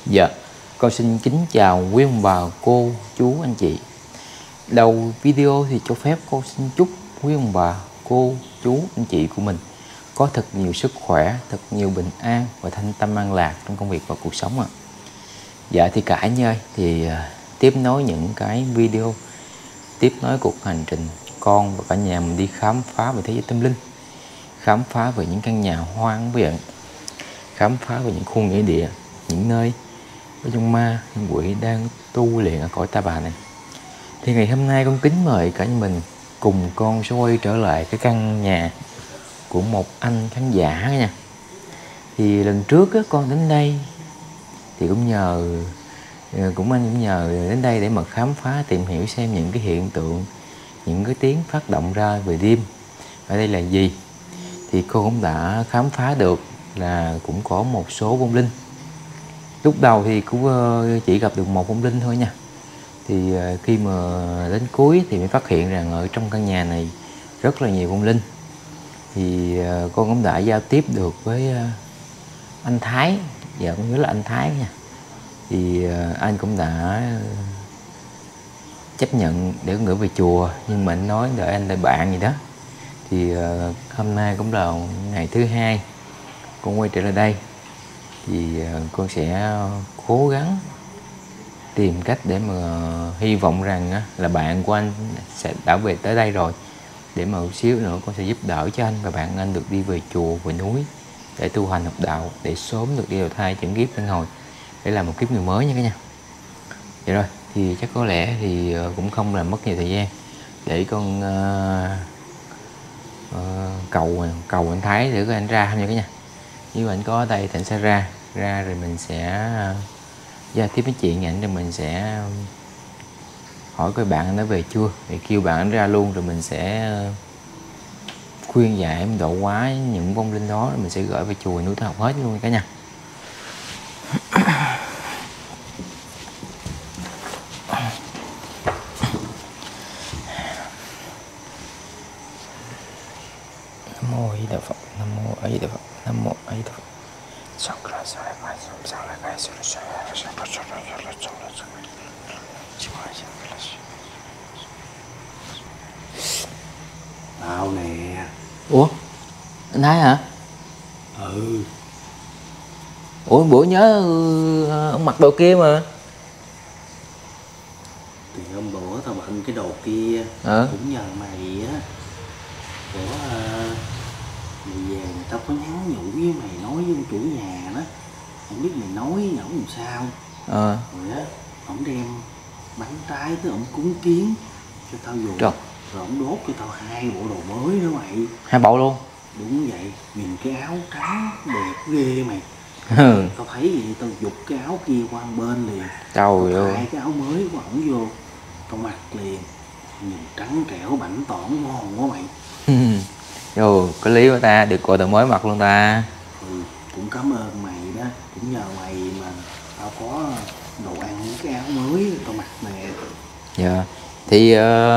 Dạ, con xin kính chào quý ông bà, cô, chú, anh chị. Đầu video thì cho phép con xin chúc quý ông bà, cô, chú, anh chị của mình có thật nhiều sức khỏe, thật nhiều bình an và thanh tâm an lạc trong công việc và cuộc sống ạ. Dạ thì cả anh ơi, thì tiếp nối những cái video, tiếp nối cuộc hành trình con và cả nhà mình đi khám phá về thế giới tâm linh, khám phá về những căn nhà hoang bí ẩn, khám phá về những khu nghĩa địa, những nơi có trong ma, những quỷ đang tu luyện ở cõi ta bà này. Thì ngày hôm nay con kính mời cả nhà mình cùng con sẽ quay trở lại cái căn nhà của một anh khán giả nha. Thì lần trước á, con đến đây thì cũng nhờ anh cũng nhờ đến đây để mà khám phá, tìm hiểu xem những cái hiện tượng, những cái tiếng phát động ra về đêm ở đây là gì. Thì cô cũng đã khám phá được là cũng có một số vong linh. Lúc đầu thì cũng chỉ gặp được một vong linh thôi nha. Thì khi mà đến cuối thì mới phát hiện rằng ở trong căn nhà này rất là nhiều vong linh. Thì con cũng đã giao tiếp được với anh Thái, dạ con nhớ là anh Thái nha. Thì anh cũng đã chấp nhận để con gửi về chùa, nhưng mà anh nói đợi anh đợi bạn gì đó. Thì hôm nay cũng là ngày thứ hai con quay trở lại đây. Thì con sẽ cố gắng tìm cách để mà hy vọng rằng là bạn của anh sẽ đã về tới đây rồi, để mà một xíu nữa con sẽ giúp đỡ cho anh và bạn anh được đi về chùa, về núi để tu hành học đạo, để sớm được đi đầu thai chuyển kiếp luân hồi để làm một kiếp người mới nha cả nhà. Vậy rồi thì chắc có lẽ thì cũng không làm mất nhiều thời gian để con cầu anh Thái để anh ra không nha cả nhà. Nếu anh có ở đây thì anh sẽ ra rồi mình sẽ giao tiếp với chị ảnh, rồi mình sẽ hỏi coi bạn anh đã về chưa, để kêu bạn anh ra luôn, rồi mình sẽ khuyên giải độ hóa những vong linh đó, rồi mình sẽ gửi về chùa núi Thái Học hết luôn cả nhà. Nam mô A Di Đà Phật, Nam mô A Di Đà Phật, Nam mô A Di Đà Phật. Tao nè. Ủa anh Thái hả? Ừ. Ủa bữa nhớ ông mặc đồ kia mà. Thì hôm bữa tao bận cái đồ kia cũng nhờ mày á. Bữa mày về người ta có nhắn nhủ với mày, nói với ông chủ nhà đó, không biết mày nói với ổng làm sao. Rồi á, ổng đem bánh trái tới ổng cúng kiến cho tao dùng. Rồi ổng đốt cho tao 2 bộ đồ mới nữa mày. 2 bộ luôn? Đúng vậy, nhìn cái áo trắng đẹp ghê mày. Tao thấy vậy tao giục cái áo kia qua bên liền. Trời ơi, 2 cái áo mới của ổng vô tao mặc liền, nhìn trắng trẻo bảnh tỏn ngon quá mày. rồi có lý của ta, được coi tao mới mặc luôn ta. Cũng cảm ơn mày đó, cũng nhờ mày mà tao có đồ ăn với cái áo mới tao mặc nè. Dạ thì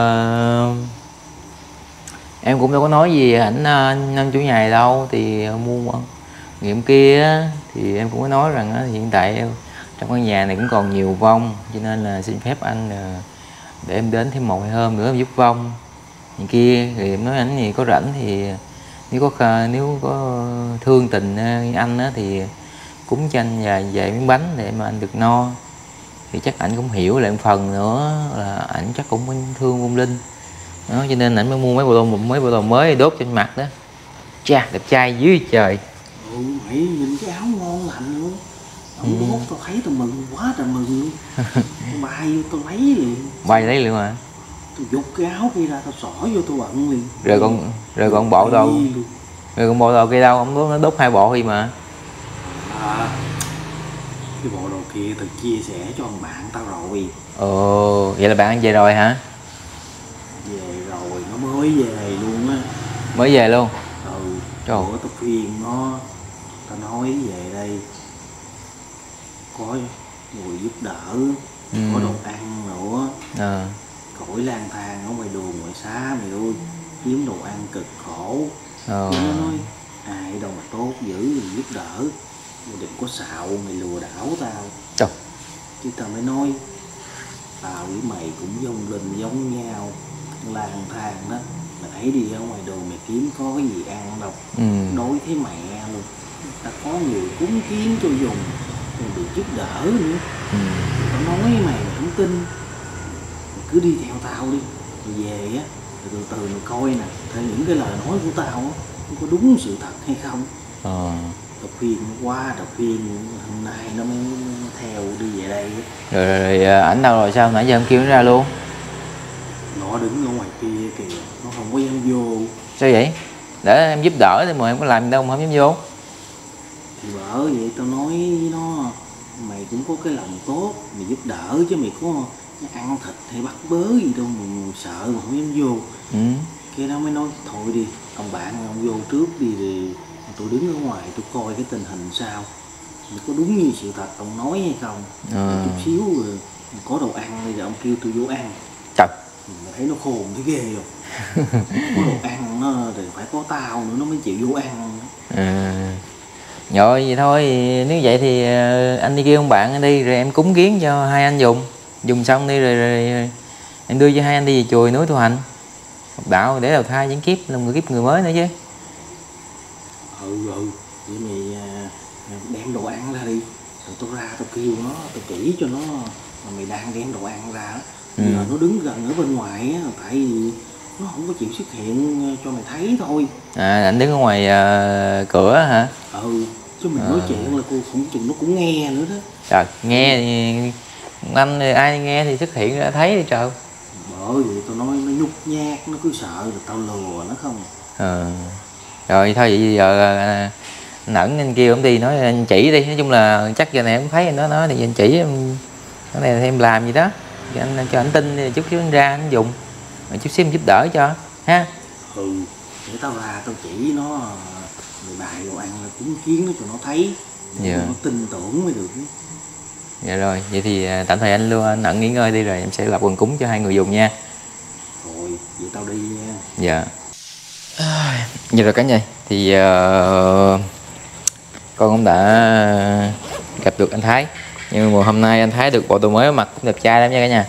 em cũng đâu có nói gì anh chủ nhà này đâu. Thì mua nghiệm kia thì em cũng có nói rằng hiện tại trong căn nhà này cũng còn nhiều vong, cho nên là xin phép anh để em đến thêm 1-2 hôm nữa giúp vong những kia. Thì em nói anh gì có rảnh thì nếu có thương tình anh thì cúng cho anh vài miếng bánh để mà anh được no. Thì chắc ảnh cũng hiểu lại một phần nữa là ảnh chắc cũng thương vong linh đó, cho nên ảnh mới mua mấy bộ đồ mới đốt trên mặt đó. Chà, đẹp trai dưới trời. Mày nhìn cái áo ngon lành luôn. Ổng đốt tao thấy tao mừng quá trời mừng luôn. Tao bay vô tao lấy liền. Bay lấy luôn hả? Tao giục cái áo kia ra tao xỏ vô tao bận liền. Rồi còn bộ đâu? Rồi còn bộ đồ kia đâu? Ông nó đốt 2 bộ đi mà. Cái bộ đồ kia tao chia sẻ cho thằng bạn tao rồi. Ồ, vậy là bạn anh về rồi hả? Về rồi, nó mới về luôn á. Mới về luôn? Trời. Bữa tao khuyên nó, tao nói về đây có người giúp đỡ, có đồ ăn nữa. Khỏi lang thang ở ngoài đường ngoài xá mày ơi, kiếm đồ ăn cực khổ. Nó nói ai đâu mà tốt dữ giúp đỡ. mày đừng có xạo, mày lừa đảo tao. Trời. Chứ tao mới nói tao với mày cũng giống linh giống nhau, lang thang đó. Mày thấy đi ở ngoài đường mày kiếm có cái gì ăn đâu. Đối thế mẹ luôn, ta có người cúng kiến cho dùng, còn được giúp đỡ nữa. Tao nói mày mày không tin, mày cứ đi theo tao đi, mày về á từ từ mày coi nè, theo những cái lời nói của tao á, có đúng sự thật hay không. Tao khuyên quá, tao khuyên hôm nay nó mới theo đi về đây. Rồi ảnh đâu rồi sao? Nãy giờ em kêu nó ra luôn. Nó đứng ở ngoài kia kìa, nó không có dám vô. Sao vậy? Để em giúp đỡ thì mà em có làm gì đâu mà không dám vô. Thì bởi vậy tao nói với nó, mày cũng có cái lòng tốt, mày giúp đỡ chứ mày có ăn thịt hay bắt bớ gì đâu mà sợ mà không dám vô. Cái đó mới nói thôi đi, ông bạn ông vô trước đi rồi tôi đứng ở ngoài tôi coi cái tình hình sao, mày có đúng như sự thật ông nói hay không. Chút xíu rồi có đồ ăn bây giờ ông kêu tôi vô ăn. Trời. Mày thấy nó khôn thế ghê không? Có đồ ăn nó thì phải có tao nữa nó mới chịu vô ăn. Rồi vậy thôi, nếu vậy thì anh đi kêu ông bạn anh đi rồi em cúng kiến cho hai anh dùng xong đi rồi em đưa cho hai anh đi về chùa núi tu hành học đạo để đầu thai những kiếp làm người mới nữa chứ. Vậy mày đem đồ ăn ra đi rồi tôi ra tôi kêu nó, tôi chỉ cho nó mà mày đang đem đồ ăn ra. Giờ nó đứng gần ở bên ngoài á, tại vì nó không có chịu xuất hiện cho mày thấy thôi. Anh đứng ở ngoài cửa hả? Chứ mình nói chuyện là cô không chừng nó cũng nghe nữa đó. Trời, nghe thì anh ai nghe thì xuất hiện ra thấy đi trời. Bởi vậy tao nói nó nhút nhát, nó cứ sợ rồi tao lừa nó không. Rồi thôi vậy giờ anh ẩn anh kêu ông đi nói anh chỉ đi, nói chung là chắc giờ này em thấy anh nói thì anh chỉ em cái này em làm gì đó anh cho anh tin chút xíu anh ra anh dùng rồi chút xíu em giúp đỡ cho ha. Để tao ra tao chỉ nó mày bày đồ ăn là cúng kiến nó cho nó thấy, nó tin tưởng mới được. Dạ rồi, vậy thì tạm thời anh luôn, anh ẩn nghỉ ngơi đi rồi em sẽ lập quần cúng cho hai người dùng nha. Rồi, vậy tao đi nha. Dạ. Vậy rồi cả nhà, thì con cũng đã gặp được anh Thái. Nhưng mà hôm nay anh Thái được bộ đồ mới mặc cũng đẹp trai lắm nha cả nhà.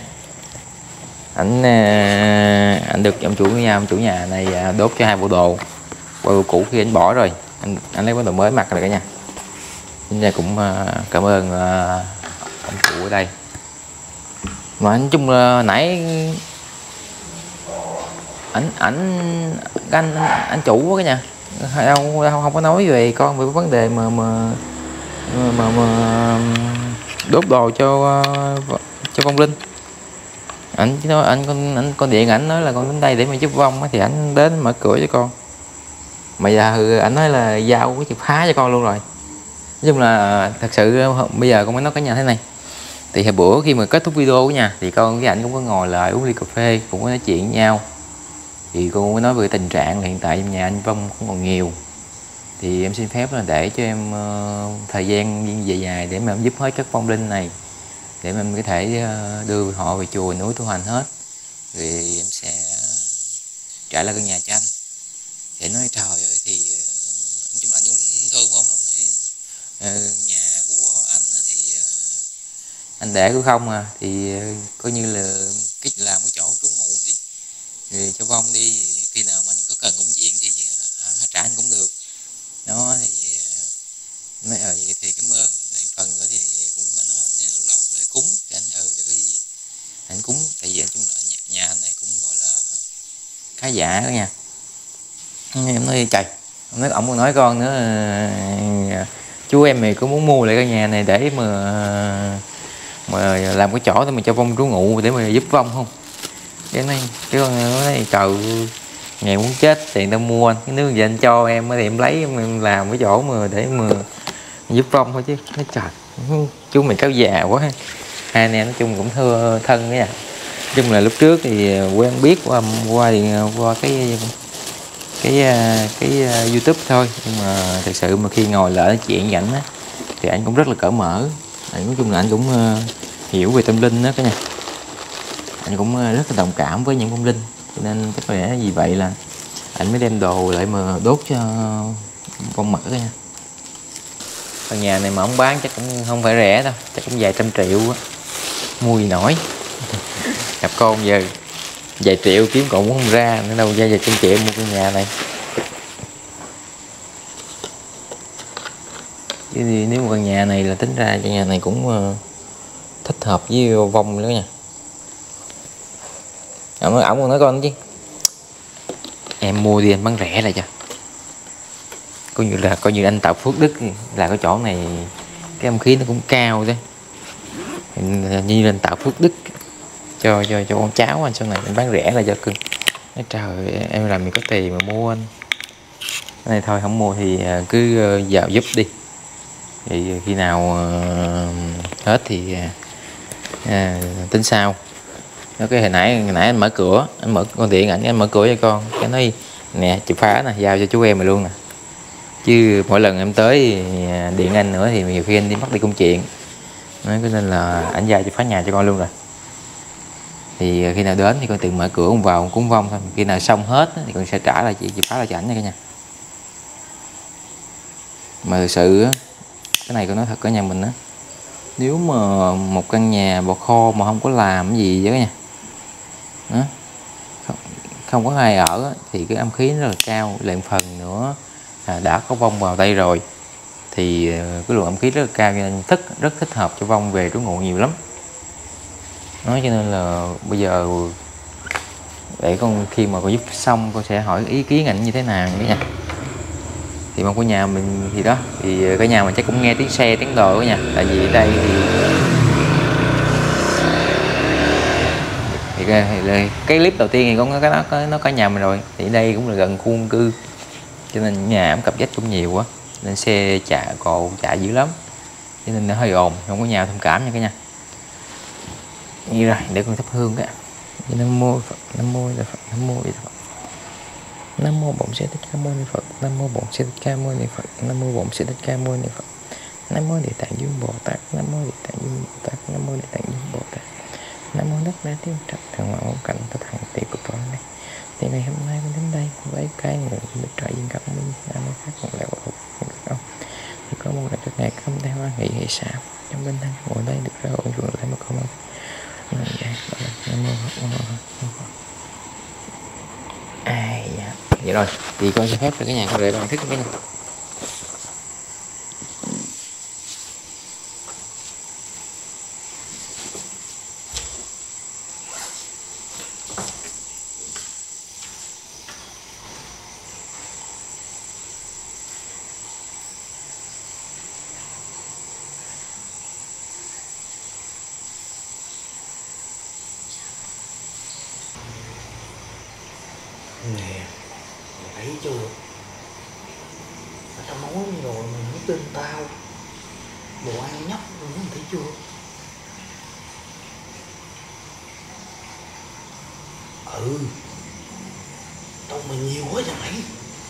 Anh được ông chủ nhà này đốt cho hai bộ đồ cũ khi anh bỏ rồi. Anh lấy bộ đồ mới mặc rồi cả nhà. Nên là cũng cảm ơn ông chủ ở đây. Mà nói chung là nãy anh chủ cả nhà không có nói về con về vấn đề mà đốt đồ cho vong linh. Anh chỉ nói anh con điện ảnh nói là con đến đây để mà giúp vong thì anh đến mở cửa cho con. Mà giờ anh nói là giao cái chìa khóa cho con luôn rồi. Nói chung là thật sự bây giờ con mới nói cả nhà thế này. Thì hồi bữa khi mà kết thúc video của nhà thì con với anh cũng có ngồi lại uống ly cà phê, cũng có nói chuyện với nhau. Thì cô mới nói về tình trạng là hiện tại trong nhà anh vong cũng còn nhiều. Thì em xin phép là để cho em thời gian dài để mà em giúp hết các vong linh này, để mà em có thể đưa họ về chùa núi tu hành hết. Rồi em sẽ trả lại căn nhà cho anh. Thì nói trời ơi thì nói chung anh cũng thương ông lắm. Nhà của anh thì anh để của không thì coi như là làm cái chỗ trú ngụ đi rồi cho vong đi, khi nào mà anh có cần công việc thì trả anh cũng được đó. Thì nói vậy thì cảm ơn. Phần nữa thì cũng nói ảnh lâu lâu để cúng thì anh để có gì anh cúng, tại vì nói chung là nhà anh này cũng gọi là khá giả đó nha. Em nói trời, ông còn nói con nữa chú em thì có muốn mua lại cái nhà này để mà làm cái chỗ để mà cho vong trú ngụ để mà giúp vong không? Cái con nói trời ngày muốn chết tiền tao mua, cái nếu giờ anh cho em thì em lấy em làm cái chỗ mà để mà giúp vong thôi chứ. Nói trời chú mày cáo già quá. Hai anh em nói chung cũng thưa thân đấy. Nói chung là lúc trước thì quen biết qua cái YouTube thôi, nhưng mà thật sự mà khi ngồi lại nói chuyện với ảnh á thì anh cũng rất là cởi mở. Nói chung là anh cũng hiểu về tâm linh đó cả nhà. Anh cũng rất là đồng cảm với những vong linh, cho nên chắc là vì vậy là anh mới đem đồ lại mà đốt cho vong mỡ cả nhà. Căn nhà này mà ông bán chắc cũng không phải rẻ đâu, chắc cũng vài trăm triệu á, mua gì nổi. Gặp con giờ vài triệu kiếm còn cũng không ra, nữa đâu ra vài trăm triệu mua căn nhà này. Chứ nếu mà căn nhà này là tính ra căn nhà này cũng thích hợp với vong nữa nha. Ổng còn nói con chứ em mua đi anh bán rẻ lại cho, coi như anh tạo phước đức là cái chỗ này cái âm khí nó cũng cao đấy, như anh tạo phước đức cho con cháu anh sau này anh bán rẻ lại cho cưng. Nói trời em làm gì có tiền mà mua anh, cái này thôi không mua thì cứ vào giúp đi, thì khi nào hết thì tính sau. Nó cái hồi nãy anh mở cửa, anh mở con điện ảnh, anh mở cửa cho con cái nói nè chìa khóa nè giao cho chú em mà luôn nè, chứ mỗi lần em tới điện anh nữa thì nhiều khi anh đi mất đi công chuyện, nói cho nên là anh giao chìa khóa nhà cho con luôn rồi. Thì khi nào đến thì con tự mở cửa con vào cúng vong thôi, khi nào xong hết thì con sẽ trả lại chìa khóa lại cho ảnh nha cả nhà. Mà thực sự cái này con nói thật cả nhà mình á, nếu mà một căn nhà bò kho mà không có làm cái gì vậy cả nhà đó, không có ai ở thì cái âm khí nó rất là cao. Lại phần nữa đã có vong vào đây rồi thì cái luồng âm khí rất là cao, cho nên rất thích hợp cho vong về trú ngụ nhiều lắm. Nói cho nên là bây giờ để con khi mà con giúp xong con sẽ hỏi ý kiến ảnh như thế nào cả nhà. Thì mong của nhà mình thì đó, thì cái nhà mình chắc cũng nghe tiếng xe tiếng đồ đó nha, tại vì ở đây thì cái clip đầu tiên thì có cái đó nó có nhà mình rồi, thì ở đây cũng là gần khu dân cư cho nên nhà ẩm cập dách cũng nhiều quá, nên xe chạy dữ lắm, cho nên nó hơi ồn, không có nhà thông cảm nha cả nhà. Như rồi để con thắp hương cái Nam mô Phật, Nam mô Phật, Nam mô Phật, Nam mô Bổn Sư Thích Ca Mâu Ni Phật, Nam mô Bổn Sư Thích Ca Mâu Ni Phật, Nam mô Bổn Sư Thích Ca Mâu Ni Phật, Nam mô Địa Tạng Dương Bồ Tát, Nam mô Địa Tạng Dương Bồ Tát, Nam mô Địa Tạng Dương Bồ Tát, Nam mô Đất Đa Thiên Trạch Thần Mẫu Cảnh Tất Thằng Tỷ của con này. Thì ngày hôm nay con đến đây với cái nguyện được trợ duyên cảm minh Nam mô Pháp một lễ hộ các ông, thì có một ngày ngày cấm theo hoa nghị hệ xạo trong bên thân ngồi đây được ra ổn ruộng lại một câu nói Nam mô Phật, Nam mô Phật, Nam mô Phật. Dạ. Vậy rồi thì con xin phép cho cái nhà con để bạn thức cái này. Nè, mày thấy chưa? Tao nói rồi mày không tin tao. Đồ ăn nhóc rồi mày thấy chưa? Tao mày nhiều quá vậy mày.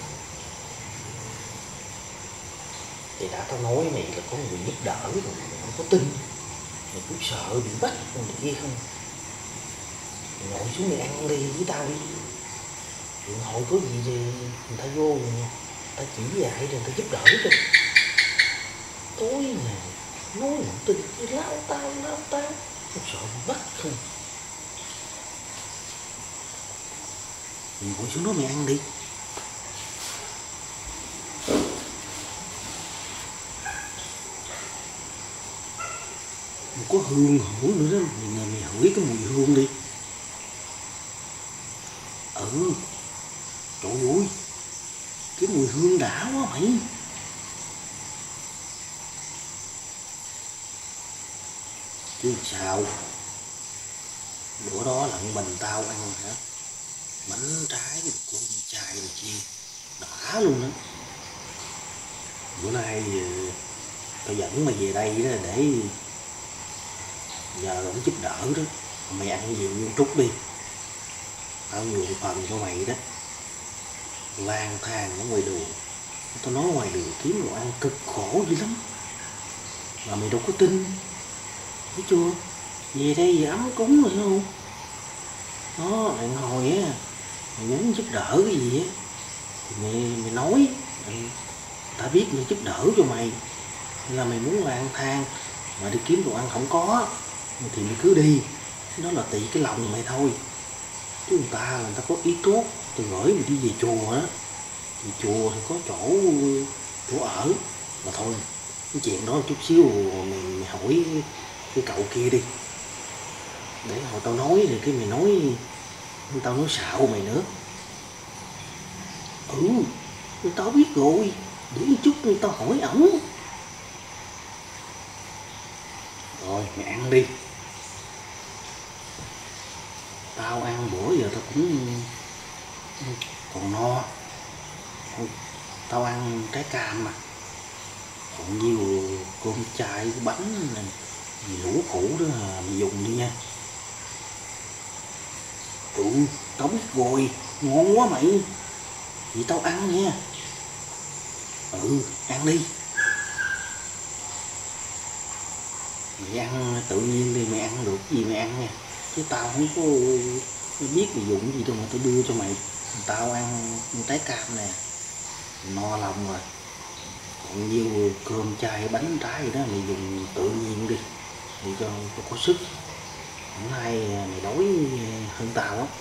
Thì đã tao nói mày là có người giúp đỡ rồi, mày không có tin. Mày cứ sợ bị bắt rồi này kia không? Mày ngồi xuống mày ăn đi với tao đi. Điện hội có gì thì người ta vô rồi người ta chỉ dạy rồi người ta giúp đỡ cho. Tối nè, nói không tin, lao tao, không sợ bị bắt không? Mày ngồi xuống đó mày ăn đi. Mà có hương hổ nữa đó, mày hửi cái mùi hương đi. Trời ơi, cái mùi hương đã quá mày. Chứ sao? Bữa đó lận mình tao ăn hả? Bánh trái rồi con trai rồi chi đã luôn đó. Bữa nay tao dẫn mày về đây đó để nhờ ổng giúp đỡ đó. Mày ăn nhiều như trút đi, tao nhường phần cho mày đó. Lang thang ở ngoài đường, tao nói ngoài đường kiếm đồ ăn cực khổ dữ lắm mà mày đâu có tin, thấy chưa? Về đây về ấm cúng rồi không? Đó, bạn hồi á, mày muốn giúp đỡ cái gì á thì mày nói, ta biết mày giúp đỡ cho mày, là mày muốn lang thang mà đi kiếm đồ ăn không có thì mày cứ đi, đó là tùy cái lòng mày thôi. Chứ người ta là người ta có ý tốt, tôi gửi mày đi về chùa á, về chùa thì có chỗ ở. Mà thôi, cái chuyện đó chút xíu mày hỏi cái cậu kia đi, để hồi tao nói thì cái mày nói tao nói xạo mày nữa. Tao biết rồi, để chút tao hỏi ổng. Rồi mày ăn đi, tao ăn bữa giờ tao cũng còn no. Tao ăn trái cam mà, còn nhiều cơm chay với bánh này, gì lũ củ đó mày dùng đi nha. Tao biết rồi, ngon quá mày, vậy tao ăn nha. Ăn đi. Mày ăn tự nhiên đi, mày ăn được gì mày ăn nha, chứ tao không có biết mày dùng gì đâu mà tao đưa cho mày. Tao ăn trái cam nè, no lòng rồi. Còn nhiều cơm chay bánh trái gì đó mày dùng tự nhiên đi, để cho có sức. Hôm nay mày đói hơn tao á.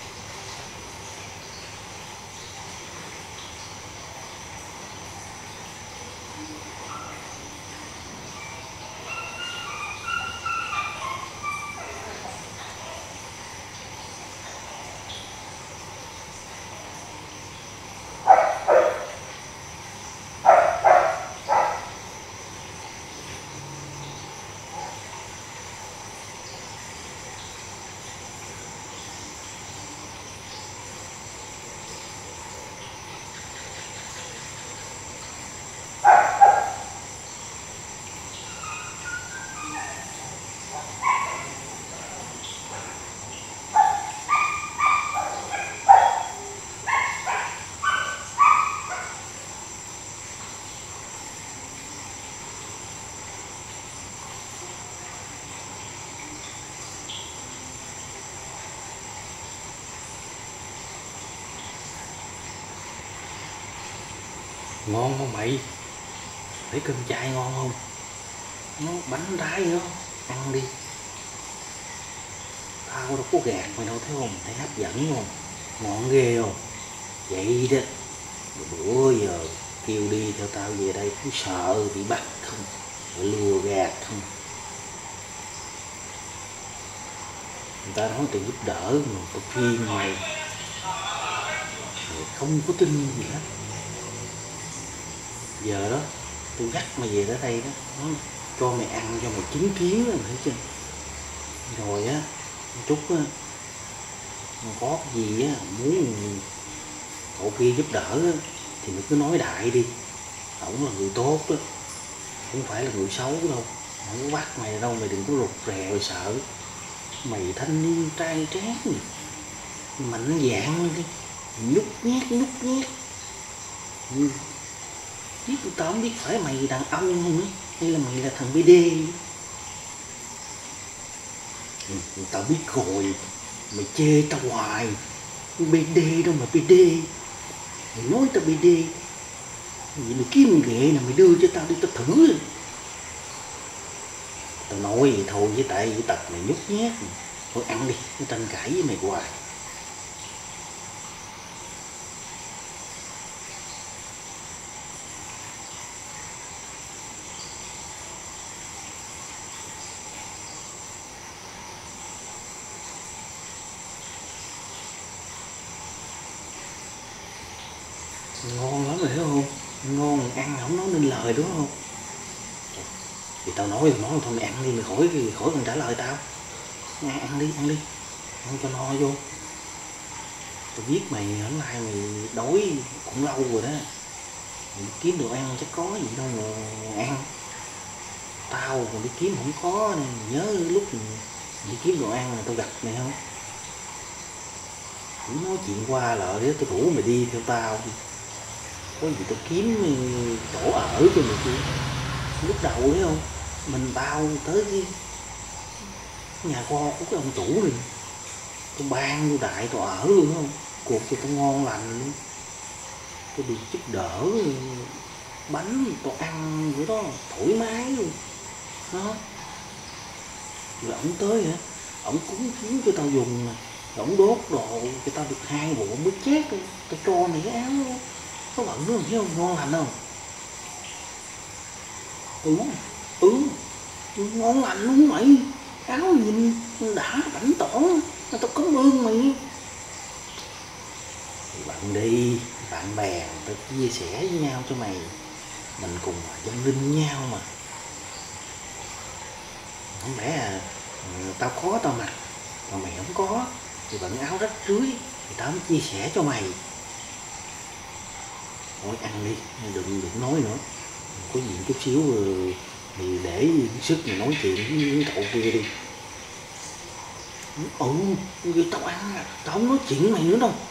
Ngon không mày? Thấy cơm chay ngon không? Nó bánh đái nữa, ăn đi. Tao đâu có gạt mày đâu, thấy không? Thấy hấp dẫn không? Ngon ghê không? Vậy đó. Bữa giờ kêu đi theo tao về đây cứ sợ bị bắt không? Bị lừa gạt không? Người ta nói tao giúp đỡ mà tao khuyên mày không có tin gì hết. Giờ đó tôi dắt mày về tới đây đó, cho mày ăn, cho mày chứng kiến đó, mày thấy chưa? Rồi á, chút á, có cái gì á muốn cậu kia giúp đỡ á, thì mày cứ nói đại đi. Ổng là người tốt đó, không phải là người xấu đâu, không có bắt mày đâu, mày đừng có rụt rè rồi sợ. Mày thanh niên trai tráng, mạnh dạn lên đi, nhút nhát. Biết tao không biết phải mày đàn ông không nữa, hay là mày là thằng BD. Tao biết rồi, mày chê tao hoài. BD đâu mà BD, mày nói tao BD. Vậy mày kiếm ghệ nào mày đưa cho tao đi tao thử. Tao nói vậy thôi với tại với tật mày nhút nhát. Thôi ăn đi, tao tranh cãi với mày hoài. Ngon lắm rồi hiểu không? Ngon, ăn không nói nên lời đúng không? Thì tao nói thôi mày ăn đi, mày khỏi cần trả lời tao. Ăn đi, ăn cho no vô. Tao biết mày hôm nay mày đói cũng lâu rồi đó. Mày đi kiếm đồ ăn chắc có gì đâu mà ăn. Tao còn đi kiếm không có, nên nhớ lúc đi kiếm đồ ăn là tao gặp mày không? Cũng nói chuyện qua lại để tao rủ mày đi theo tao. Có gì tao kiếm chỗ ở cho mày chứ. Lúc đầu thấy không, mình tao tới cái nhà kho của cái ông chủ này, tao ban vô đại tao ở luôn không, cuộc cho tao ngon lành luôn. Tao được giúp đỡ bánh tao ăn bữa đó thoải mái luôn đó. Rồi ổng tới hả, ổng cúng kiến cho tao dùng nè, ổng đốt đồ cho tao được 2 bộ mới chết luôn. Tao cho mày cái áo có bận nữa, thấy không, ngon lành không? Ngon lành luôn mày, áo nhìn đã bảnh tỏn, tao cảm ơn mày. Thì bạn đi, bạn bè tao chia sẻ với nhau cho mày, mình cùng là dân linh nhau mà. Không lẽ tao có tao mặc mà mày không có, thì bận áo rách rưới thì tao mới chia sẻ cho mày. Thôi ăn đi, đừng nói nữa, có gì chút xíu thì để sức mày nói chuyện với cậu kia đi. Vậy tao ăn, tao không nói chuyện với mày nữa đâu.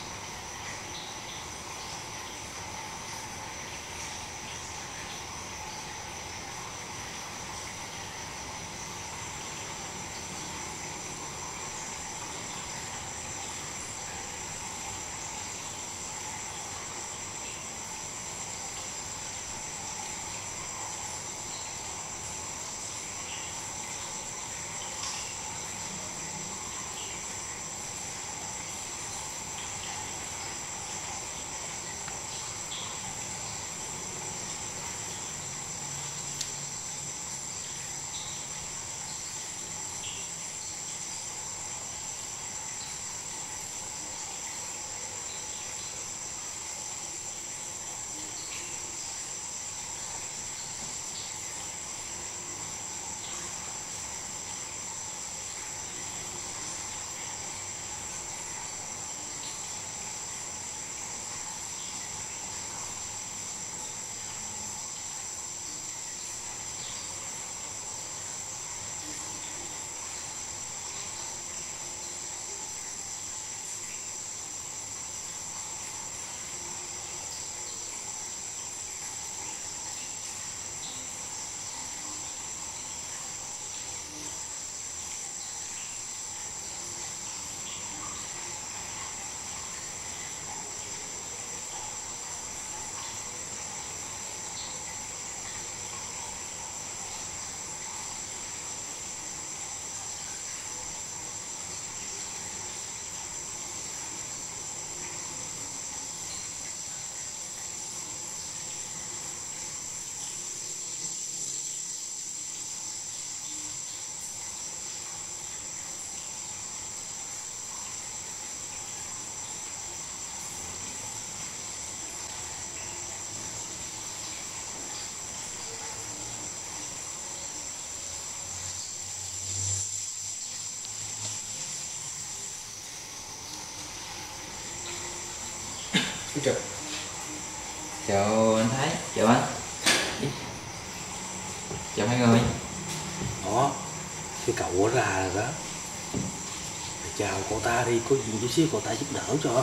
Chào anh Thái, chào anh. Chào hai người. Đó, cái cậu ra rồi đó. Chào cậu ta đi, có gì chút xíu cậu ta giúp đỡ cho.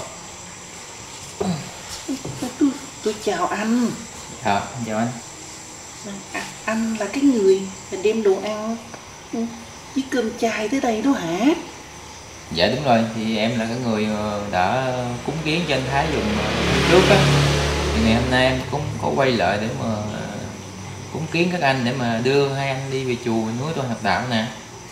Tôi chào anh. Chào anh. Anh là cái người đem đồ ăn với cơm chay tới đây đó hả? Dạ đúng rồi, thì em là cái người đã cúng kiến cho anh Thái dùng trước á. Thì ngày hôm nay em cũng có quay lại để mà cúng kiến các anh để mà đưa hai anh đi về chùa núi Tôi Hạt Đạo nè.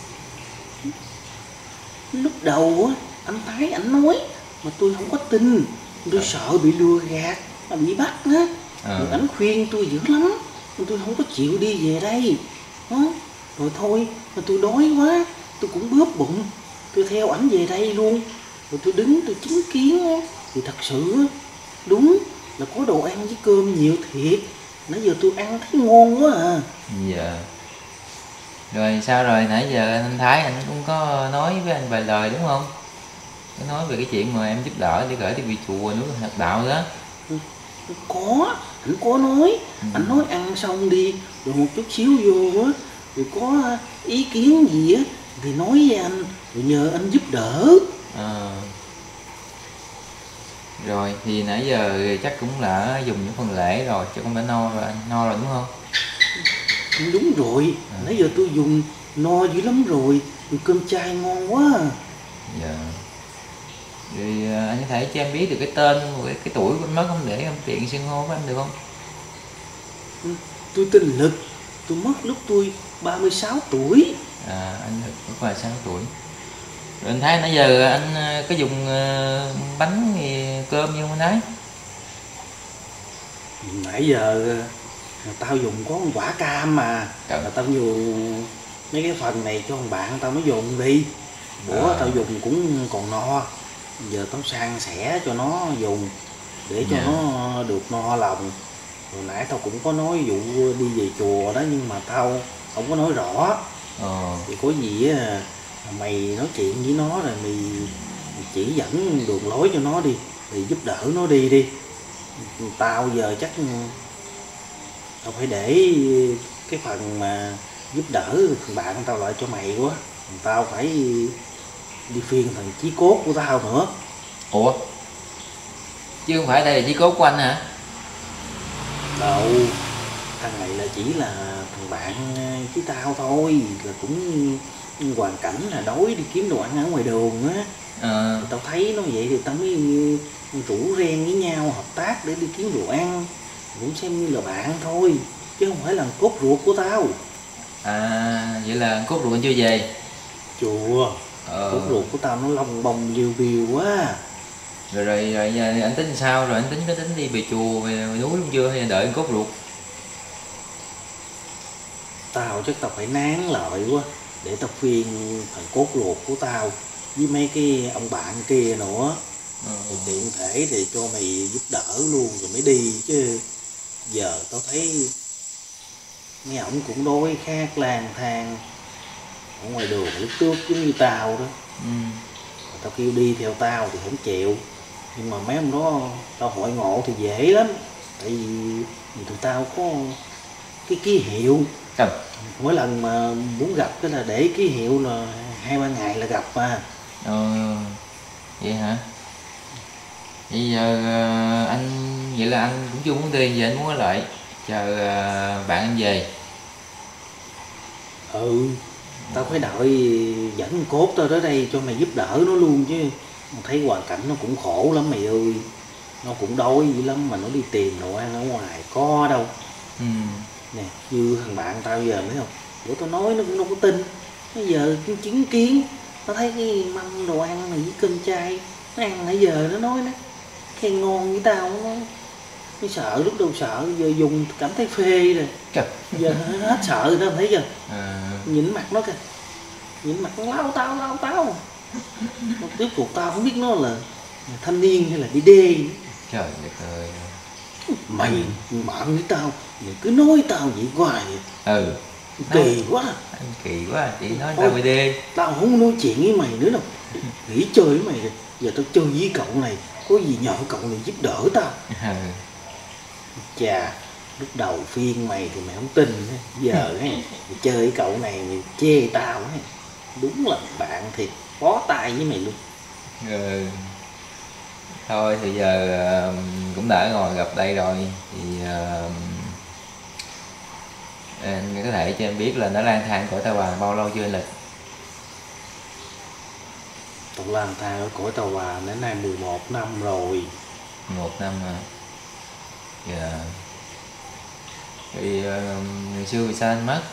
Lúc đầu á, anh Thái ảnh nói mà tôi không có tin, tôi sợ bị lừa gạt, bị bắt á. Rồi ảnh khuyên tôi dữ lắm, tôi không có chịu đi về đây. Rồi thôi, mà tôi đói quá, tôi cũng bóp bụng, tôi theo ảnh về đây luôn. Rồi tôi đứng tôi chứng kiến á, thì thật sự đúng là có đồ ăn với cơm nhiều thiệt. Nãy giờ tôi ăn thấy ngon quá à. Dạ. Rồi sao rồi, nãy giờ anh Thái anh cũng có nói với anh vài lời đúng không? Có nói về cái chuyện mà em giúp đỡ để gửi đi về chùa núi Hạt Đạo đó. Có, anh có nói. Anh nói ăn xong đi, rồi một chút xíu vô á, rồi có ý kiến gì á thì nói với anh, rồi nhờ anh giúp đỡ. Rồi thì nãy giờ chắc cũng là dùng những phần lễ rồi, chứ không đã no rồi đúng không? Đúng rồi, nãy giờ tôi dùng no dữ lắm rồi, cơm chay ngon quá. Dạ. Rồi anh có thể cho em biết được cái tên, cái tuổi của anh mất không, để em tiện xưng hô với anh được không? Tôi tên Lực, tôi mất lúc tôi 36 tuổi. Anh Lực lúc 36 tuổi. Rồi anh thấy nãy giờ anh có dùng bánh cơm như anh thấy. Nãy giờ tao dùng có một quả cam mà. Là tao dùng mấy cái phần này cho thằng bạn tao mới dùng đi. Bữa tao dùng cũng còn no. Giờ tao san sẻ cho nó dùng để cho nó được no lòng. Rồi nãy tao cũng có nói vụ đi về chùa đó, nhưng mà tao không có nói rõ. Thì có gì á, mày nói chuyện với nó rồi mày chỉ dẫn đường lối cho nó đi, thì giúp đỡ nó đi. Tao giờ chắc tao phải để cái phần mà giúp đỡ thằng bạn tao lại cho mày quá. Tao phải đi phiên thằng chí cốt của tao nữa. Ủa? Chứ không phải đây là chí cốt của anh hả? Đâu, thằng này là chỉ là thằng bạn với tao thôi, là cũng hoàn cảnh là đói đi kiếm đồ ăn ở ngoài đường á. Tao thấy nó vậy thì tao mới rủ ren với nhau hợp tác để đi kiếm đồ ăn, cũng xem như là bạn thôi, chứ không phải là cốt ruột của tao. Vậy là cốt ruột anh chưa về? Chùa, cốt ruột của tao nó lông bông liêu biêu quá. Rồi anh tính sao? Rồi anh tính đi về chùa, về núi luôn chưa, hay là đợi cốt ruột? Tao chắc tao phải nán lại quá, để tao phiên thằng cốt ruột của tao với mấy cái ông bạn kia nữa. Thì tiện thể thì cho mày giúp đỡ luôn rồi mới đi, chứ giờ tao thấy mấy ổng cũng đói khát lang thang ở ngoài đường lúc trước giống như tao đó. Tao kêu đi theo tao thì không chịu, nhưng mà mấy ông đó tao hội ngộ thì dễ lắm, tại vì tụi tao có cái ký hiệu. Mỗi lần mà muốn gặp cái là để ký hiệu là 2-3 ngày là gặp mà. Vậy hả? Bây giờ vậy là anh cũng chưa muốn đi, giờ anh muốn ở lại chờ bạn anh về. Tao phải đợi dẫn cốt tao tới đây cho mày giúp đỡ nó luôn chứ. Thấy hoàn cảnh nó cũng khổ lắm mày ơi, nó cũng đói dữ lắm mà nó đi tìm đồ ăn ở ngoài có đâu. Nè, như thằng bạn tao giờ mấy không, bữa tao nói nó cũng đâu có tin. Bây giờ cái chứng kiến, nó thấy cái mâm đồ ăn này với cơm chay, nó ăn nãy giờ nó nói nó khen ngon với tao, nó sợ, lúc đầu sợ, giờ dùng cảm thấy phê rồi. Giờ hết sợ rồi đó, thấy chưa? Nhìn mặt nó kìa, nhìn mặt nó lao tao. Tiếp cuộc tao không biết nó là thanh niên hay là đi đê. Trời đất ơi, mày bạn với tao mày cứ nói tao vậy hoài. Kỳ quá. Anh kỳ quá, chị nói tao bị đê. Tao không nói chuyện với mày nữa đâu, nghỉ chơi với mày rồi. Giờ tao chơi với cậu này, có gì nhờ cậu này giúp đỡ tao. Chà, lúc đầu phiên mày thì mày không tin, giờ mày chơi với cậu này mày chê tao, đúng là bạn thiệt bó tay với mày luôn. Thôi thì giờ cũng đã ngồi gặp đây rồi thì anh có thể cho em biết là nó lang thang cõi Tàu Bà bao lâu chưa anh Lịch? Tao lang thang ở cõi Tàu Bà đến nay 11 năm rồi. 11 năm hả? Dạ. Thì ngày xưa vì sao anh mất?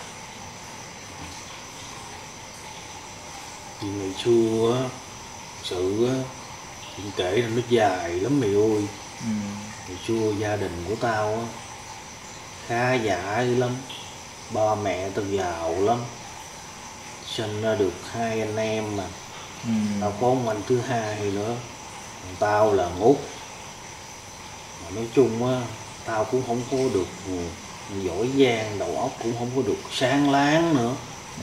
Vì ngày xưa á, sự á, chuyện kể là nó dài lắm mày ơi. Ngày xưa gia đình của tao á khá giả lắm, ba mẹ tao giàu lắm, sinh ra được 2 anh em mà. Tao có một anh thứ hai nữa, còn tao là út. Mà nói chung á, tao cũng không có được giỏi giang, đầu óc cũng không có được sáng láng nữa.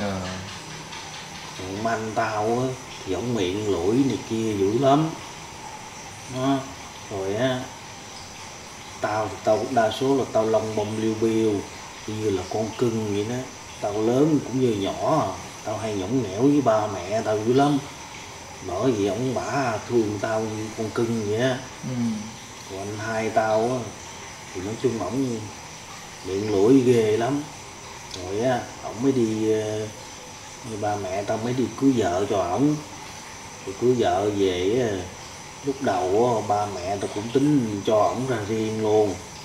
Còn anh tao á thì ổng miệng lưỡi này kia dữ lắm đó. Rồi á, tao đa số là tao lông bông liêu biêu như là con cưng vậy đó. Tao lớn cũng như nhỏ, tao hay nhõng nhẽo với ba mẹ tao dữ lắm, bởi vì ổng bả thương tao như con cưng vậy á. Còn anh hai tao á thì nói chung ổng miệng lưỡi ghê lắm. Rồi á, ổng mới đi, ba mẹ tao mới đi cưới vợ cho ổng. Thì cưới vợ về á, lúc đầu á, ba mẹ tao cũng tính cho ổng ra riêng luôn.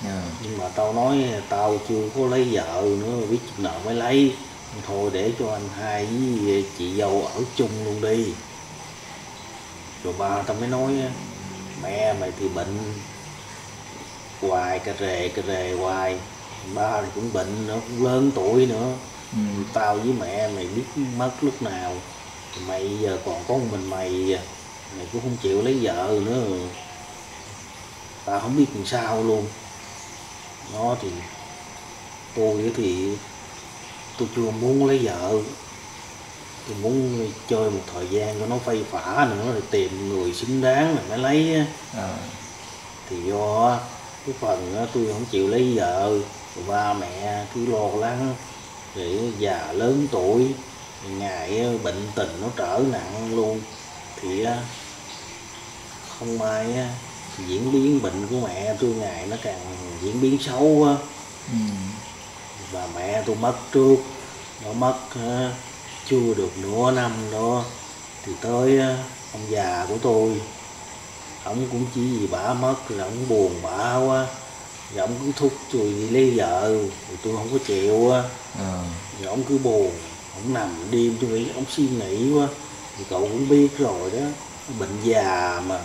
Nhưng mà tao nói tao chưa có lấy vợ nữa, biết chừng nào mới lấy. Thôi để cho anh hai với chị dâu ở chung luôn đi. Rồi ba tao mới nói mẹ mày thì bệnh hoài, cà rề hoài, ba thì cũng bệnh nữa, cũng lớn tuổi nữa. Tao với mẹ mày biết mất lúc nào, mày giờ còn có một mình mày cũng không chịu lấy vợ nữa, tao không biết làm sao luôn. Nó thì tôi chưa muốn lấy vợ, tôi muốn chơi một thời gian cho nó phây phả nữa rồi tìm người xứng đáng rồi mới lấy. Thì do cái phần tôi không chịu lấy vợ, rồi ba mẹ cứ lo lắng để già lớn tuổi, ngày bệnh tình nó trở nặng luôn, thì không may diễn biến bệnh của mẹ tôi ngày nó càng diễn biến xấu á. Và mẹ tôi mất trước, nó mất chưa được nửa năm nữa thì tới ông già của tôi, ổng cũng chỉ vì bả mất là ổng buồn bã quá, rồi ổng cứ thúc tôi đi lấy vợ, rồi tôi không có chịu á. Rồi ổng cứ buồn, ổng nằm đêm tôi nghĩ ổng suy nghĩ quá. Thì cậu cũng biết rồi đó, bệnh già mà.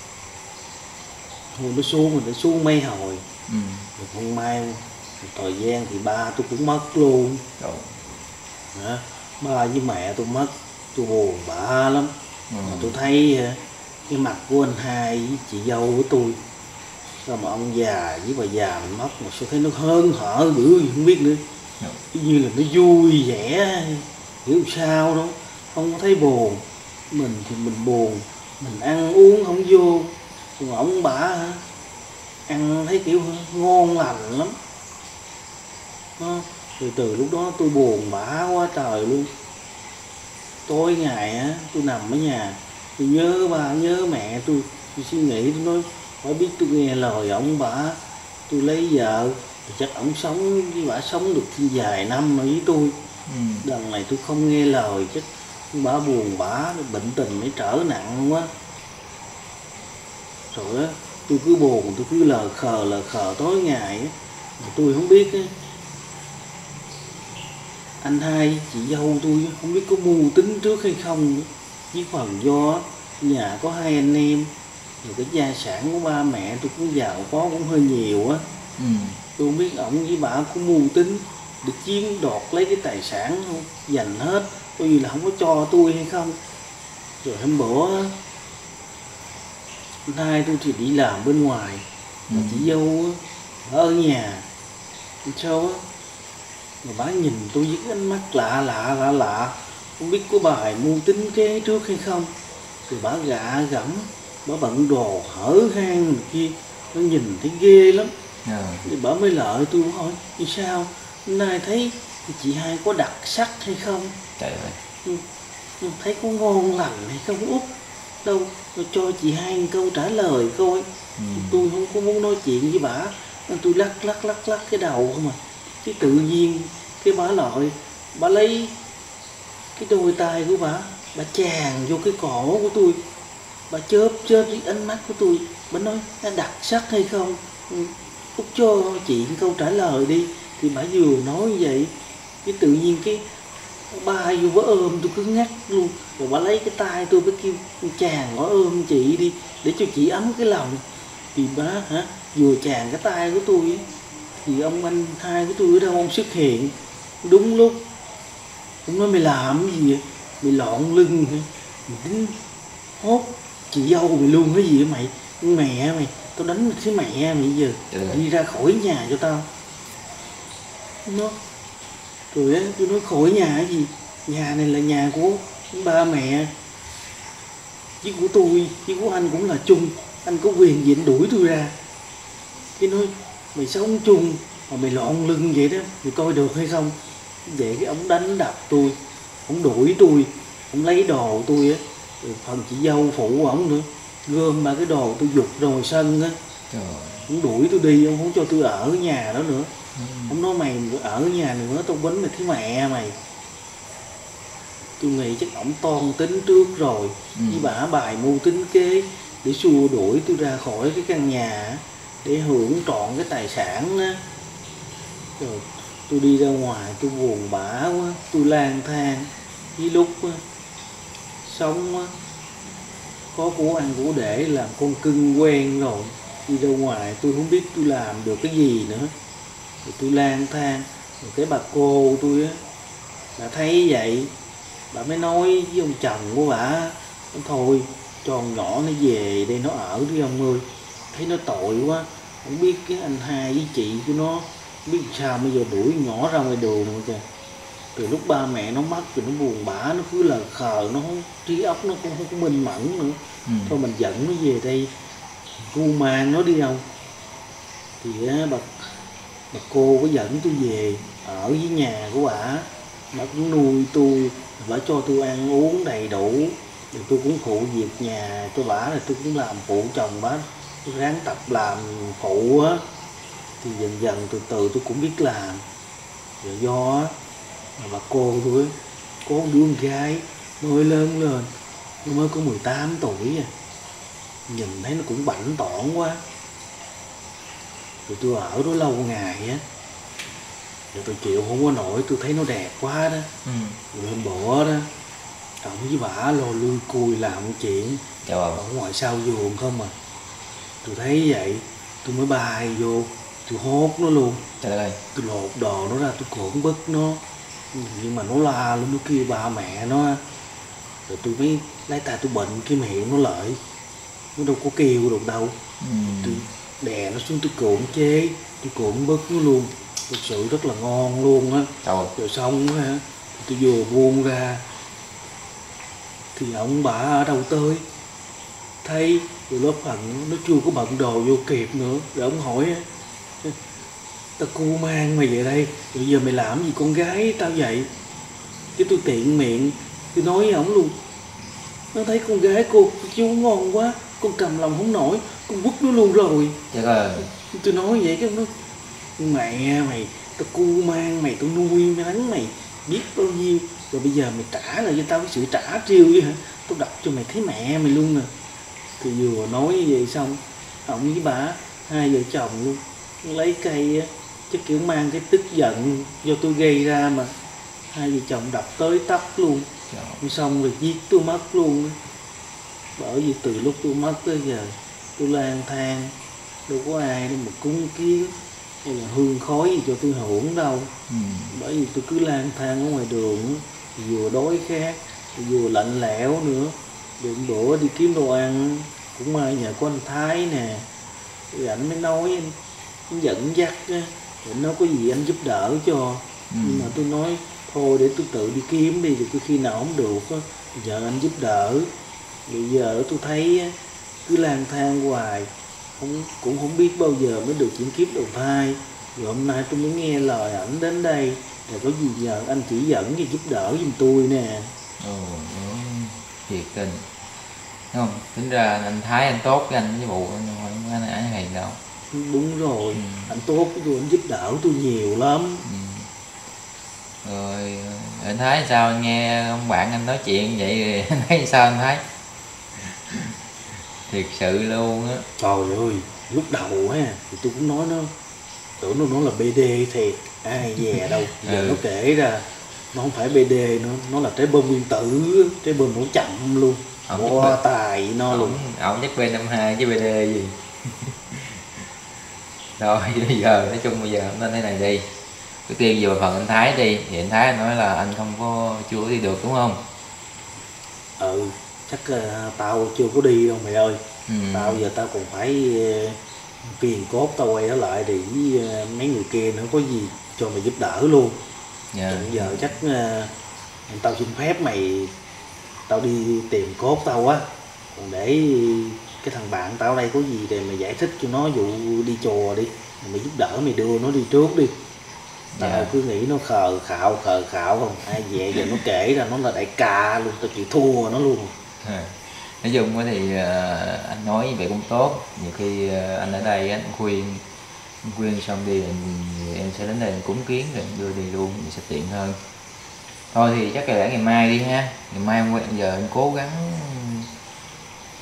Thôi nó xuống mấy hồi. Rồi không may một thời gian thì ba tôi cũng mất luôn. Ba với mẹ tôi mất, tôi buồn bã lắm. Mà tôi thấy cái mặt của anh hai với chị dâu của tôi, sao mà ông già với bà già mình mất mà sao thấy nó hớn hở bữa gì không biết nữa. Cái như là nó vui vẻ, hiểu sao đó, không có thấy buồn. Mình thì mình buồn, mình ăn uống không vô. Còn ông bà ăn thấy kiểu ngon lành lắm. Từ lúc đó tôi buồn bã quá trời luôn. Tối ngày tôi nằm ở nhà, tôi nhớ ba nhớ mẹ tôi suy nghĩ, tôi nói phải biết tôi nghe lời ông bà, tôi lấy vợ thì chắc ổng sống với bà sống được vài năm rồi với tôi. Đằng này tôi không nghe lời, chắc bà buồn bã, bệnh tình mới trở nặng quá. Rồi tôi cứ buồn, tôi cứ lờ khờ tối ngày mà tôi không biết anh hai chị dâu tôi không biết có mưu tính trước hay không nữa. Với phần do nhà có hai anh em, rồi cái gia sản của ba mẹ tôi cũng giàu có cũng hơi nhiều á. Tôi không biết ổng với bà có mưu tính để chiếm đoạt lấy cái tài sản không, dành hết, coi như là không có cho tôi hay không. Rồi hôm bữa anh hai tôi thì đi làm bên ngoài, mà chị dâu ở nhà. Sao á mà bà nhìn tôi với cái ánh mắt lạ, không biết có bài mưu tính kế trước hay không. Thì bà gạ gẫm, bà bận đồ hở hang này kia, nó nhìn thấy ghê lắm. Thì bà mới lợi tôi hỏi vì sao hôm nay thấy chị hai có đặc sắc hay không. Trời ơi. Thấy có ngon lành hay không Út đâu, tôi cho chị hai một câu trả lời coi. Tôi không có muốn nói chuyện với bà, tôi lắc cái đầu không à. Chứ tự nhiên cái bà lợi, bà lấy cái đôi tay của bà chàng vô cái cổ của tôi, bà chớp cái ánh mắt của tôi, bà nói đặc sắc hay không, Út cho chị câu trả lời đi. Thì bà vừa nói như vậy, cái tự nhiên cái ba vô bà ôm tôi cứ ngắt luôn. Rồi bà lấy cái tay tôi, bà kêu chàng bà ôm chị đi để cho chị ấm cái lòng. Thì bà vừa chàng cái tay của tôi ấy, thì ông anh hai của tôi ở đâu ông xuất hiện đúng lúc. Ông nói mày làm cái gì vậy, mày lọn lưng hả, mày tính hốt chị dâu mày luôn cái gì vậy mày, mẹ mày, tao đánh cái mẹ mày giờ, đi ra khỏi nhà cho tao. Nó rồi á, tôi nói khỏi nhà cái gì, nhà này là nhà của ba mẹ với của tôi, với của anh cũng là chung, anh có quyền gì anh đuổi tôi ra. Cái nói mày sống chung mà mày lọn lưng vậy đó, mày coi được hay không. Vậy cái ông đánh đập tôi, ông đuổi tôi, ông lấy đồ tôi á, rồi phần chị dâu phụ ổng nữa, gom ba cái đồ tôi giục ra ngoài sân á. Ông đuổi tôi đi, ông không cho tôi ở nhà đó nữa. Ông nói mày ở nhà nữa tao quýnh mày thấy mẹ mày. Tôi nghĩ chắc ổng toan tính trước rồi, với bả bài mưu tính kế để xua đuổi tôi ra khỏi cái căn nhà. để hưởng trọn cái tài sản á. Rồi tôi đi ra ngoài tôi buồn bã quá, tôi lang thang. Với lúc á, sống á, có của ăn của để làm con cưng quen rồi, đi ra ngoài tôi không biết tôi làm được cái gì nữa. Rồi tôi lang thang. Rồi cái bà cô tôi á, bà thấy vậy, bà mới nói với ông chồng của bà: thôi cho con nhỏ nó về đây nó ở đi ông ơi, thấy nó tội quá. Không biết cái anh hai với chị của nó không biết sao bây giờ đuổi nhỏ ra ngoài đường rồi kìa. Từ lúc ba mẹ nó mất rồi nó buồn bã, nó cứ là khờ, nó không, trí óc nó cũng không có minh mẫn nữa. Thôi mình dẫn nó về đây, cu mang nó đi đâu. Thì á, bà cô có dẫn tôi về ở với nhà của bà cũng nuôi tôi, bà cho tôi ăn uống đầy đủ. Rồi tôi cũng phụ việc nhà cho bà, là tôi cũng làm phụ chồng bà, tôi ráng tập làm phụ á. Thì dần dần từ từ tôi cũng biết làm. Rồi do á, bà cô tôi có một đứa con gái mới lớn lên, nó mới có 18 tuổi à. Nhìn thấy nó cũng bảnh tỏn quá. Rồi tôi ở đó lâu ngày á, rồi tôi chịu không có nổi, tôi thấy nó đẹp quá đó. Rồi hôm bữa đó, ông với bả lo lui cui làm chuyện ở ngoài sau vườn không à. Tôi thấy vậy, tôi mới bay vô, tôi hốt nó luôn. Trời ơi. Tôi lột đồ nó ra, tôi cưỡng bức nó. Nhưng mà nó la luôn, nó kêu ba mẹ nó. Rồi tôi mới lấy tay tôi bệnh cái miệng nó lại. Nó đâu có kêu được đâu. Tôi đè nó xuống, tôi cưỡng chế, tôi cưỡng bức nó luôn. Thực sự rất là ngon luôn á. Rồi xong á, tôi vừa buông ra thì ông bà ở đâu tới thấy. Rồi lớp phận nó chưa có bận đồ vô kịp nữa. Rồi ông hỏi: tao cu mang mày về đây, rồi giờ mày làm gì con gái tao vậy? Cái tôi tiện miệng, tôi nói với ổng luôn: nó thấy con gái cô chú ngon quá, con cầm lòng không nổi, con vứt nó luôn rồi. Tôi nói vậy cái nó: mẹ mày, tao cu mang mày, tao nuôi nấng mày biết bao nhiêu, rồi bây giờ mày trả lại cho tao cái sự trả trêu vậy hả? Tao đập cho mày thấy mẹ mày luôn nè. Thì vừa nói như vậy xong, ổng với bà hai vợ chồng luôn lấy cây á, chứ kiểu mang cái tức giận do tôi gây ra mà, hai vợ chồng đập tới tấp luôn. Xong rồi giết tôi mất luôn. Bởi vì từ lúc tôi mất tới giờ tôi lang thang, đâu có ai đâu mà cúng kiến hay là hương khói gì cho tôi hưởng đâu. Bởi vì tôi cứ lang thang ở ngoài đường, vừa đói khát vừa lạnh lẽo nữa. Được bữa đi kiếm đồ ăn cũng may nhờ có anh Thái nè, rồi ảnh mới nói, anh dẫn dắt á, anh nói có gì anh giúp đỡ cho. Nhưng mà tôi nói thôi để tôi tự đi kiếm đi, rồi khi nào không được á giờ anh giúp đỡ. Bây giờ tôi thấy cứ lang thang hoài, cũng không biết bao giờ mới được chuyển kiếp đầu thai. Rồi hôm nay tôi mới nghe lời ảnh đến đây, rồi có gì nhờ anh chỉ dẫn và giúp đỡ giùm tôi nè. Thiệt tình không? Tính ra anh Thái anh tốt với anh với bộ anh hiền đâu. Đúng rồi, anh tốt với tôi, anh giúp đỡ tôi nhiều lắm. Rồi anh Thái sao? Anh nghe ông bạn anh nói chuyện vậy rồi anh thấy sao anh Thái? Thiệt sự luôn á. Trời ơi, lúc đầu á thì tôi cũng nói nó, tưởng nó là BD thiệt, ai dè đâu. Giờ nó kể ra nó không phải BD nữa, nó là trái bom nguyên tử, trái bom nổ chậm luôn. Quá tài nó luôn. Ổng chắc B52 với BD gì. Rồi bây giờ nói chung bây giờ nên thế này đi. Trước tiên về phần anh Thái đi, thì anh Thái nói là anh chưa có đi được đúng không? Chắc tao chưa có đi đâu mày ơi. Tao giờ tao còn phải phiền cốt tao quay trở lại để với mấy người kia nữa, có gì cho mày giúp đỡ luôn. Giờ chắc tao xin phép mày, tao đi tìm cốt tao á. Còn để cái thằng bạn tao ở đây có gì để mày giải thích cho nó vụ đi chùa đi, mày giúp đỡ, mày đưa nó đi trước đi. Tao cứ nghĩ nó khờ khạo không, ai về giờ nó kể ra nó là đại ca luôn, tao chịu thua nó luôn. Nói chung thì anh nói như vậy cũng tốt. Nhiều khi anh ở đây anh khuyên xong đi em sẽ đến đây anh cúng kiến rồi đưa đi luôn thì sẽ tiện hơn. Thôi thì chắc là để ngày mai đi ha. Ngày mai giờ anh cố gắng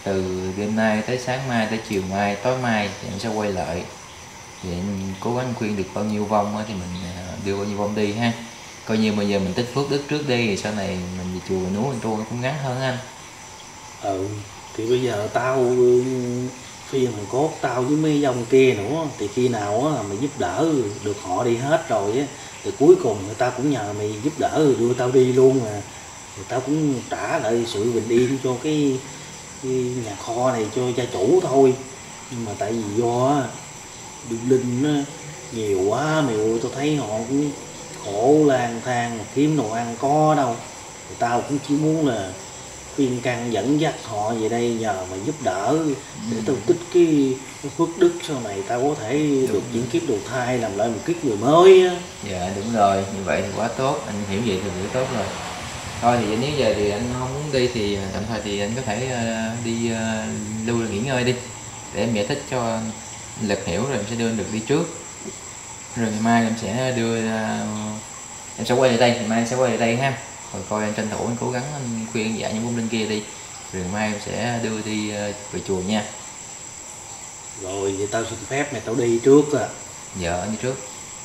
từ đêm nay tới sáng mai tới chiều mai tối mai thì em sẽ quay lại, thì em cố gắng khuyên được bao nhiêu vong thì mình đưa bao nhiêu vong đi ha, coi như bây giờ mình tích phước đức trước đi, thì sau này mình về chùa núi mình tu nó cũng ngắn hơn anh. Thì bây giờ tao phiền thằng Cốt tao với mấy dòng kia nữa, thì khi nào á mày giúp đỡ được họ đi hết rồi á, thì cuối cùng người ta cũng nhờ mày giúp đỡ đưa tao đi luôn mà, thì tao cũng trả lại sự bình yên cho cái nhà kho này cho gia chủ thôi. Nhưng mà tại vì do đường linh á nhiều quá mày ơi, tao thấy họ cũng khổ lang thang mà kiếm đồ ăn có đâu, thì tao cũng chỉ muốn là khuyên can dẫn dắt họ về đây nhờ mà giúp đỡ, để tao tích cái phước đức sau này tao có thể được chuyển kiếp đầu thai làm lại một kiếp người mới á. Dạ đúng rồi, như vậy thì quá tốt, anh hiểu vậy thì hiểu tốt rồi. Thôi thì nếu giờ thì anh không muốn đi thì tạm thời thì anh có thể đi lưu nghỉ ngơi đi, để em giải thích cho anh Lực hiểu, rồi em sẽ đưa anh Lực đi trước, rồi ngày mai em sẽ đưa em sẽ quay lại đây, ngày mai em sẽ quay lại đây ha, rồi coi anh tranh thủ anh cố gắng anh khuyên dạy những vong linh kia đi, rồi ngày mai em sẽ đưa đi về chùa nha. Rồi thì tao xin phép mày tao đi trước à. Dạ anh đi trước.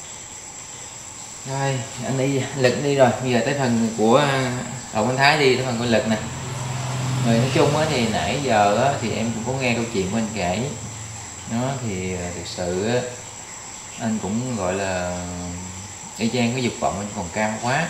Rồi anh đi Lực đi, rồi bây giờ tới phần của Đồng Anh Thái đi, tới phần của Lực nè. Rồi nói chung á thì nãy giờ á thì em cũng có nghe câu chuyện của anh kể nó, thì thực sự á, anh cũng gọi là y chang cái dục vọng anh còn cao quá,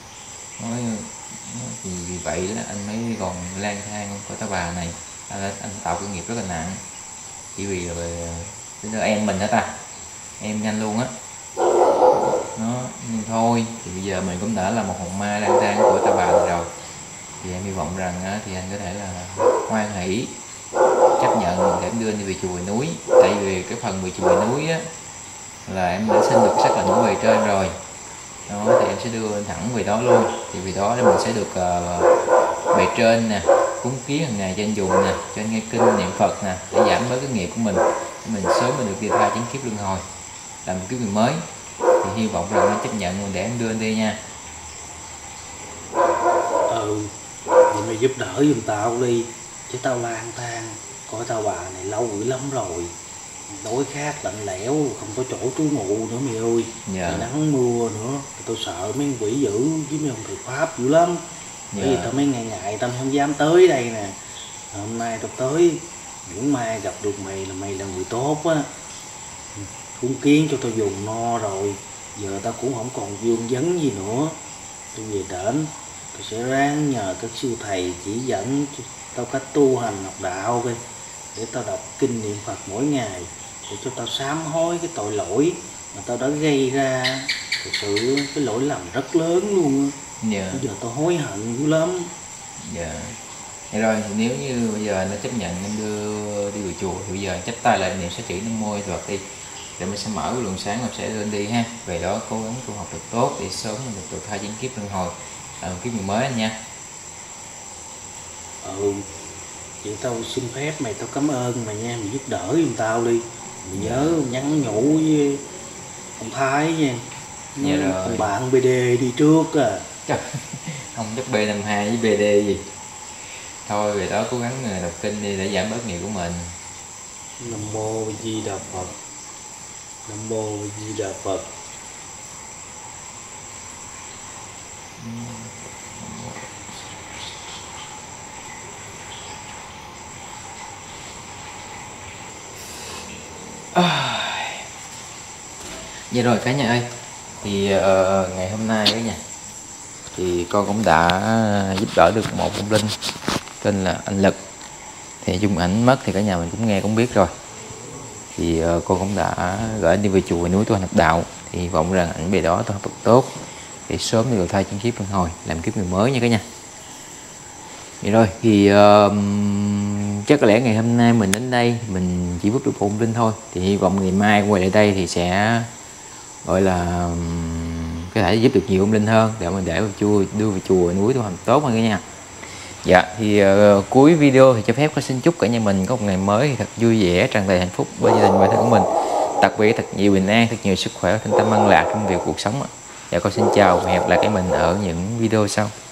thì vì vậy là anh mới còn lang thang của tá bà này, anh tạo cái nghiệp rất là nặng, chỉ vì là em mình đó ta, em nhanh luôn á nó. Nhưng thôi thì bây giờ mình cũng đã là một hồn ma lang thang của tá bà này rồi, thì em hy vọng rằng á, thì anh có thể là hoan hỷ chấp nhận để em đưa anh đi về chùa về núi, tại vì cái phần về chùa về núi á là em đã xin được sắc lệnh của bề trên rồi đó, thì em sẽ đưa anh thẳng về đó luôn, thì vì đó mình sẽ được bề trên nè cúng kiến hàng ngày cho anh dùng nè, cho anh nghe kinh niệm Phật nè, để giảm bớt cái nghiệp của mình, để mình sớm mình được đi tha chính kiếp luân hồi làm một kiếp người mới. Thì hy vọng rằng anh chấp nhận để em đưa anh đi nha. Vậy mày giúp đỡ giùm tao đi, chứ tao lang thang coi tao bà này lâu dữ lắm rồi, đói khát lạnh lẽo không có chỗ trú ngụ nữa mày ơi. Dạ. Nắng mưa nữa, tao sợ mấy quỷ dữ với mấy ông thầy pháp dữ lắm. Bởi vì tao mấy ngày ngại tao không dám tới đây nè. Hôm nay tao tới, những mai gặp được mày là mày là người tốt á, cúng kiến cho tao dùng no rồi, giờ tao cũng không còn vương vấn gì nữa. Tôi về đến tôi sẽ ráng nhờ các sư thầy chỉ dẫn cho tao cách tu hành học đạo coi, để tao đọc kinh niệm Phật mỗi ngày, để cho tao sám hối cái tội lỗi mà tao đã gây ra. Thực sự cái lỗi lầm rất lớn luôn á. Dạ. Bây giờ tao hối hận dữ lắm. Dạ. Vậy rồi thì nếu như bây giờ nó chấp nhận em đưa đi về chùa, thì bây giờ chắp tay lại niệm sẽ chỉ Nam Mô Phật đi, rồi mình sẽ mở cái luồng sáng, mình sẽ lên đi ha. Về đó cố gắng tu học được tốt để sớm mình được tự thai chính kiếp luân hồi, làm một kiếp người mới anh nha. Vậy tao xin phép mày, tao cảm ơn mày nha, mày giúp đỡ giùm tao đi. Mày nhớ nhắn nhủ với ông Thái nha. Dạ rồi. Ông bạn BD đi trước à. Trời, không chắc B52 với BD gì. Thôi về đó cố gắng đọc kinh đi để giảm bớt nghiệp của mình. Nam Mô Di Đà Phật. Nam Mô Di Đà Phật. Vậy rồi cả nhà ơi, thì ngày hôm nay cả nhà thì con cũng đã giúp đỡ được một vong linh tên là anh Lực. Thì chung ảnh mất thì cả nhà mình cũng nghe cũng biết rồi, thì con cũng đã gửi anh đi về chùa về núi tu hành học đạo, thì hy vọng rằng ảnh về đó tu học được tốt để sớm được thay chuyển kiếp luân hồi làm kiếp người mới nha cả nhà. Vậy rồi thì chắc có lẽ ngày hôm nay mình đến đây mình chỉ giúp được vong linh thôi, thì hy vọng ngày mai quay lại đây thì sẽ gọi là có thể giúp được nhiều vong linh hơn, để mình để vào chùa, đưa về chùa núi tu hành tốt hơn cả nhà. Dạ thì cuối video thì cho phép con xin chúc cả nhà mình có một ngày mới thật vui vẻ, tràn đầy hạnh phúc bên gia đình và bản thân của mình, đặc biệt thật nhiều bình an, thật nhiều sức khỏe, thanh tâm an lạc trong việc cuộc sống. Dạ con xin chào và hẹn gặp lại các mình ở những video sau.